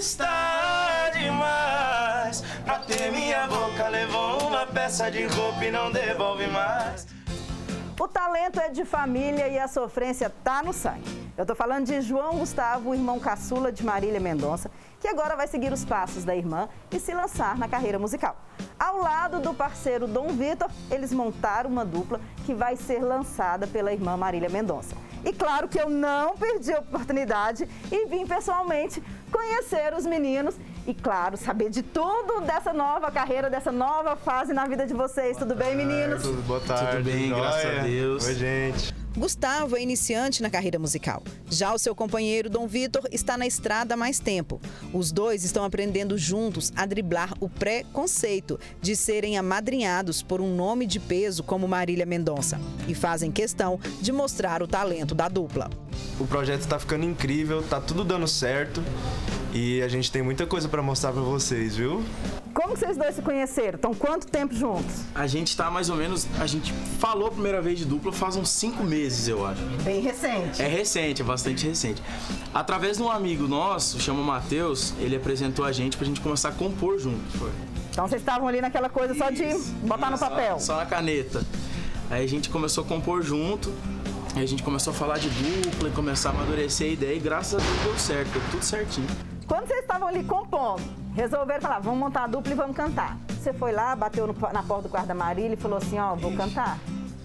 está demais. Pra ter minha boca levou uma peça de roupa e não devolve mais. O talento é de família e a sofrência tá no sangue. Eu tô falando de João Gustavo, irmão caçula de Marília Mendonça, que agora vai seguir os passos da irmã e se lançar na carreira musical. Ao lado do parceiro Dom Vitor, eles montaram uma dupla que vai ser lançada pela irmã Marília Mendonça. E claro que eu não perdi a oportunidade e vim pessoalmente conhecer os meninos e, claro, saber de tudo dessa nova carreira, dessa nova fase na vida de vocês. Tudo bem, meninos? Boa tarde. Tudo bem, graças a Deus. Oi, gente. Gustavo é iniciante na carreira musical. Já o seu companheiro Dom Vitor está na estrada há mais tempo. Os dois estão aprendendo juntos a driblar o preconceito de serem amadrinhados por um nome de peso como Marília Mendonça e fazem questão de mostrar o talento da dupla. O projeto está ficando incrível, tá tudo dando certo e a gente tem muita coisa para mostrar para vocês, viu? Como vocês dois se conheceram? Estão quanto tempo juntos? A gente tá mais ou menos... A gente falou a primeira vez de dupla faz uns 5 meses, eu acho. Bem recente. É recente, é bastante recente. Através de um amigo nosso, chama Matheus, ele apresentou a gente pra gente começar a compor juntos. Foi. Então vocês estavam ali naquela coisa só de botar no papel. Só na caneta. Aí a gente começou a compor junto, aí a gente começou a falar de dupla e começar a amadurecer a ideia e graças a Deus deu certo, deu tudo certinho. Quando vocês estavam ali compondo, resolveram falar, vamos montar a dupla e vamos cantar. Você foi lá, bateu na porta do quarto da Marília e falou assim, ó, vou cantar.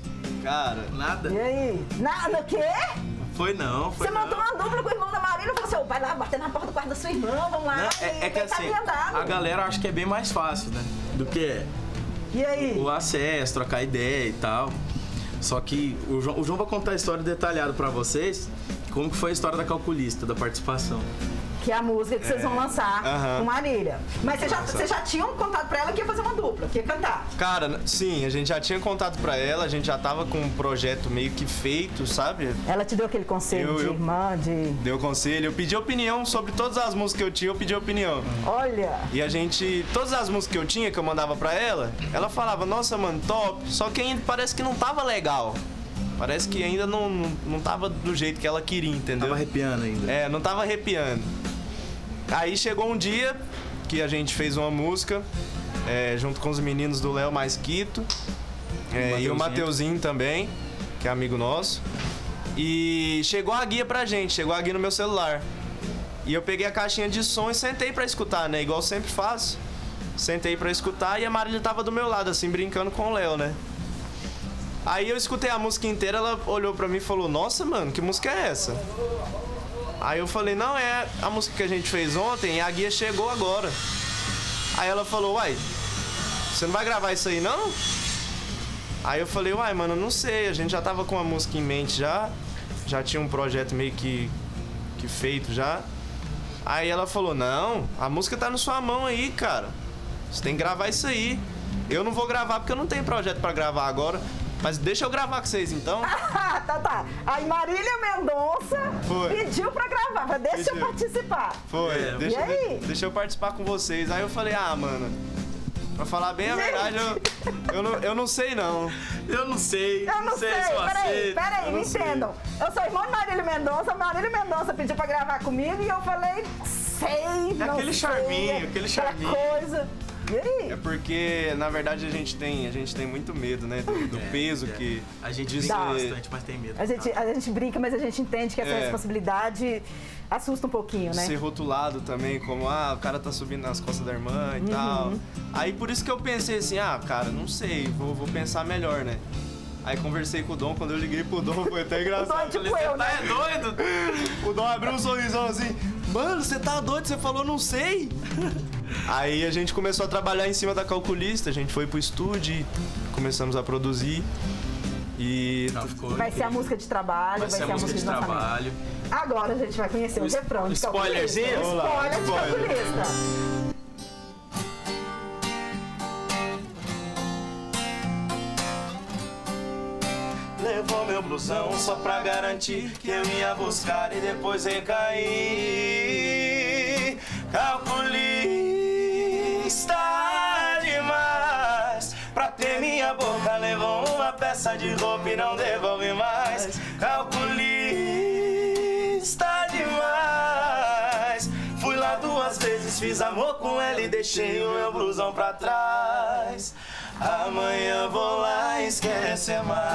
Cara, Nada. E aí? Nada, o quê? Foi não, foi Você não. montou uma dupla com o irmão da Marília e falou assim, ó, vai lá, bater na porta do quarto da sua irmã, vamos lá. Não, e é que assim, a galera acha que é bem mais fácil, né? Do que E aí? o acesso, trocar ideia e tal. Só que o João vai contar a história detalhada pra vocês, como que foi a história da calculista, da participação. Que é a música que vocês vão lançar com Marília. Mas vocês já tinham contado pra ela que ia fazer uma dupla, que ia cantar. cara, sim, a gente já tinha contato pra ela, a gente já tava com um projeto meio que feito, sabe? Ela te deu aquele conselho de irmã, de... Deu conselho, eu pedi opinião sobre todas as músicas que eu tinha, eu pedi opinião. Olha! E a gente, todas as músicas que eu tinha, que eu mandava pra ela, ela falava, nossa, mano, top, só que ainda parece que não tava legal. Parece que ainda não tava do jeito que ela queria, entendeu? Tava arrepiando ainda. É, não tava arrepiando. Aí chegou um dia que a gente fez uma música junto com os meninos do Léo Mais Quito e o Mateuzinho também, que é amigo nosso. E chegou a guia pra gente, chegou a guia no meu celular. E eu peguei a caixinha de som e sentei pra escutar, né? Igual eu sempre faço. Sentei pra escutar e a Marília tava do meu lado, assim, brincando com o Léo, né? Aí eu escutei a música inteira, ela olhou pra mim e falou, nossa, mano, que música é essa? Aí eu falei, não, é a música que a gente fez ontem e a guia chegou agora. Aí ela falou, uai, você não vai gravar isso aí, não? Aí eu falei, uai, mano, não sei, a gente já tava com a música em mente já tinha um projeto meio que feito já. Aí ela falou, não, a música tá na sua mão aí, cara, você tem que gravar isso aí. Eu não vou gravar porque eu não tenho projeto pra gravar agora. Mas deixa eu gravar com vocês, então. Tá. Aí Marília Mendonça pediu pra gravar, deixa eu participar. Foi, E aí? Deixa eu participar com vocês. Aí eu falei, mano, pra falar bem a verdade, eu não sei, não. Eu não sei. Eu não sei, peraí, me entendam. Eu sou irmã de Marília Mendonça pediu pra gravar comigo e eu falei, sei, não aquele sei. charminho, aquele charminho. Coisa. E aí? É porque, na verdade, a gente tem muito medo, né? Do peso que... A gente brinca bastante, mas tem medo. A gente brinca, mas a gente entende que essa responsabilidade assusta um pouquinho, né? Ser rotulado também, como, o cara tá subindo nas costas da irmã e tal. Aí por isso que eu pensei assim, cara, não sei, vou pensar melhor, né? Aí conversei com o Dom, quando eu liguei pro Dom, foi até engraçado. O Dom é tipo eu, né? É doido? O Dom abriu um sorrisão assim, mano, você tá doido? Você falou, não sei. Aí a gente começou a trabalhar em cima da calculista, a gente foi pro estúdio, começamos a produzir e... Vai ser a música de trabalho, vai ser a música de trabalho. Agora a gente vai conhecer o refrão de calculista. Spoilerzinho? Spoiler de calculista. Levou meu blusão só pra garantir que eu ia buscar e depois recair. Calculista demais. Pra ter minha boca levou uma peça de roupa e não devolve mais. Calculista demais. Fui lá 2 Quantas vezes fiz amor com ela e deixei o meu blusão pra trás. Amanhã vou lá e esquece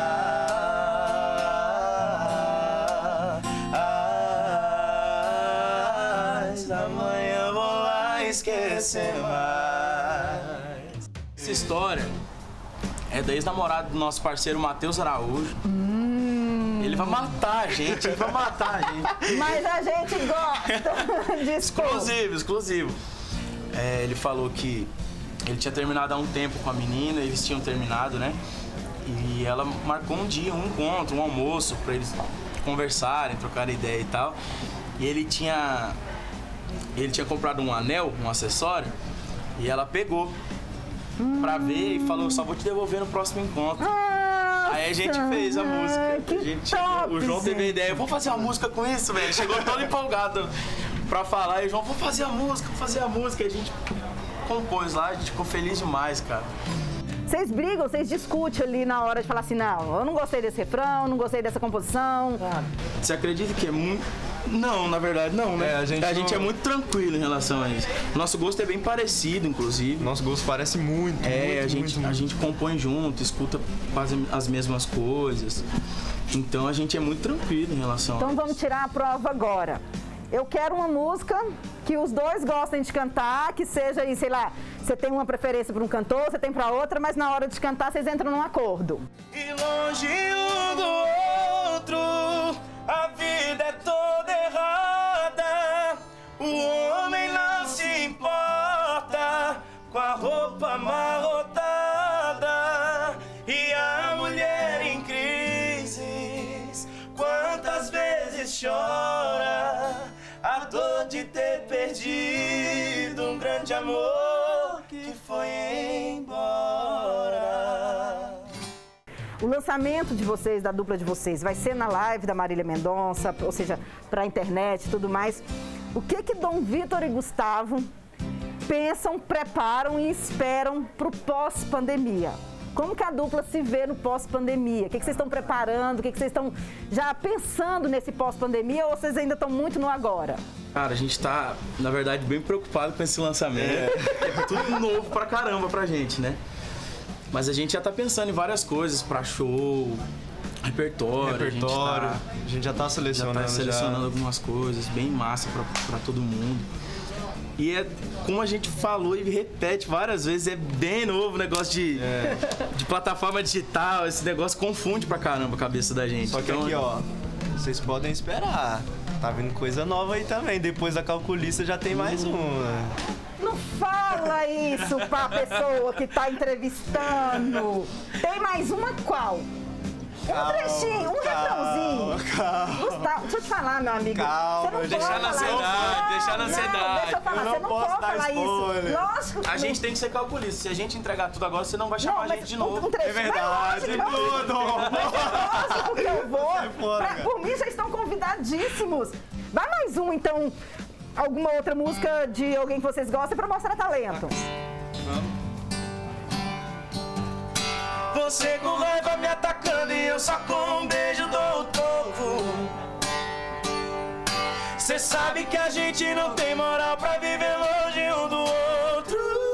mais. Amanhã vou lá e esquece mais. Essa história é da ex-namorada do nosso parceiro Matheus Araújo. Ele vai matar a gente, Mas a gente gosta de exclusivo. Ele falou que ele tinha terminado há um tempo com a menina, eles tinham terminado, né? E ela marcou um dia, um encontro, um almoço, pra eles conversarem, trocarem ideia e tal. E ele tinha comprado um anel, um acessório, e ela pegou pra ver e falou, só vou te devolver no próximo encontro. Aí a gente fez a música. O João teve a ideia, vamos fazer uma música com isso, velho. Chegou todo empolgado pra falar, e o João, vamos fazer a música. E a gente compôs lá, a gente ficou feliz demais, cara. Vocês brigam, vocês discutem ali na hora de falar assim, não, eu não gostei desse refrão, não gostei dessa composição. Você acredita que é muito... Não, na verdade não, né? A gente é muito tranquilo em relação a isso. Nosso gosto é bem parecido, inclusive. Nosso gosto parece muito. A gente compõe junto, escuta quase as mesmas coisas. Então a gente é muito tranquilo em relação a isso. Então vamos tirar a prova agora. Eu quero uma música que os dois gostem de cantar, que seja aí, sei lá, você tem uma preferência para um cantor, você tem para outra, mas na hora de cantar vocês entram num acordo. E longe um do outro, a vida é toda errada. O homem não se importa com a roupa amarrotada. E a mulher em crises, quantas vezes chora a dor de ter perdido um grande amor que foi embora. O lançamento de vocês, da dupla de vocês, vai ser na live da Marília Mendonça, ou seja, pra internet e tudo mais. O que Dom Vitor e Gustavo pensam, preparam e esperam pro pós-pandemia? Como que a dupla se vê no pós-pandemia? O que vocês estão preparando? O que vocês estão já pensando nesse pós-pandemia ou vocês ainda estão muito no agora? Cara, a gente tá, na verdade, bem preocupado com esse lançamento. É tudo novo pra caramba pra gente, né? Mas a gente já tá pensando em várias coisas pra show, repertório. A gente já tá selecionando. Algumas coisas bem massa pra todo mundo. E é, como a gente falou e repete várias vezes, é bem novo o negócio de plataforma digital. Esse negócio confunde pra caramba a cabeça da gente. Só que aqui, ó, vocês podem esperar. Tá vindo coisa nova aí também. Depois da Calculista já tem mais uma. Não fala isso pra pessoa que tá entrevistando. Tem mais uma qual? Um trechinho, um refrãozinho. Gustavo, deixa eu te falar, meu amigo. Calma, você não pode falar isso. Deixar na ansiedade. Deixa eu falar, você não pode falar isso. Lógico que a gente tem que ser calculista. Se a gente entregar tudo agora, você não vai chamar a gente de novo. É verdade, tudo. Lógico que eu vou. Por mim, já estão convidadíssimos. Vai mais um, então. Alguma outra música de alguém que vocês gostem pra mostrar talento. Vamos. Você com raiva me atacando e eu só com um beijo dou o toco. Cê sabe que a gente não tem moral pra viver longe um do outro.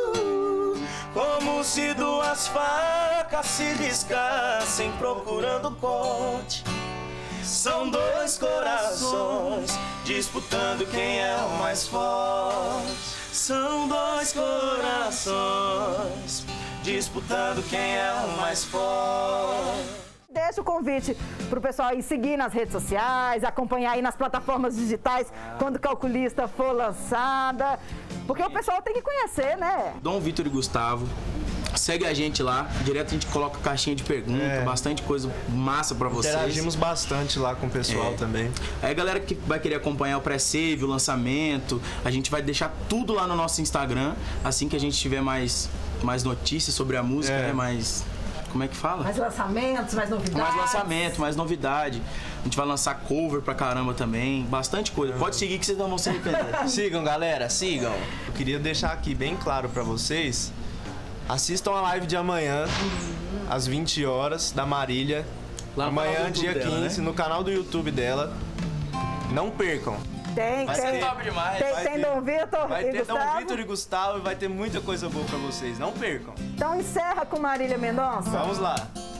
Como se duas facas se riscassem procurando corte. São dois corações disputando quem é o mais forte. São dois corações disputando quem é o mais forte. Deixa o convite pro pessoal aí seguir nas redes sociais, acompanhar aí nas plataformas digitais quando Calculista for lançada. Porque o pessoal tem que conhecer, né? Dom Vitor e Gustavo. Segue a gente lá, direto a gente coloca caixinha de pergunta, bastante coisa massa pra vocês. Interagimos bastante lá com o pessoal também. Aí a galera que vai querer acompanhar o pré-save, o lançamento, a gente vai deixar tudo lá no nosso Instagram, assim que a gente tiver mais notícias sobre a música, né? Mais... Como é que fala? Mais lançamentos, mais novidades. Mais lançamento, mais novidade. A gente vai lançar cover pra caramba também, bastante coisa. Pode seguir que vocês não vão se arrepender. Sigam, galera, sigam. Eu queria deixar aqui bem claro pra vocês. Assistam a live de amanhã, às 20 horas, da Marília. Lá amanhã, dia 15, né? No canal do YouTube dela. Não percam. Tem, Vai ser top demais. Tem Dom Vitor Vai e ter Dom Gustavo. Vitor e Gustavo e vai ter muita coisa boa pra vocês. Não percam. Então encerra com Marília Mendonça. Vamos lá.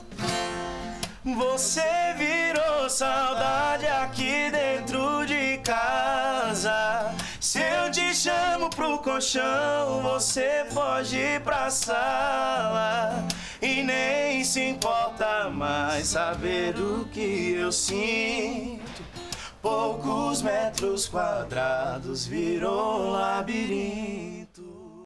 Você virou saudade aqui dentro de casa. Se eu te chamo pro colchão, você foge pra sala. E nem se importa mais saber o que eu sinto. Poucos metros quadrados virou um labirinto.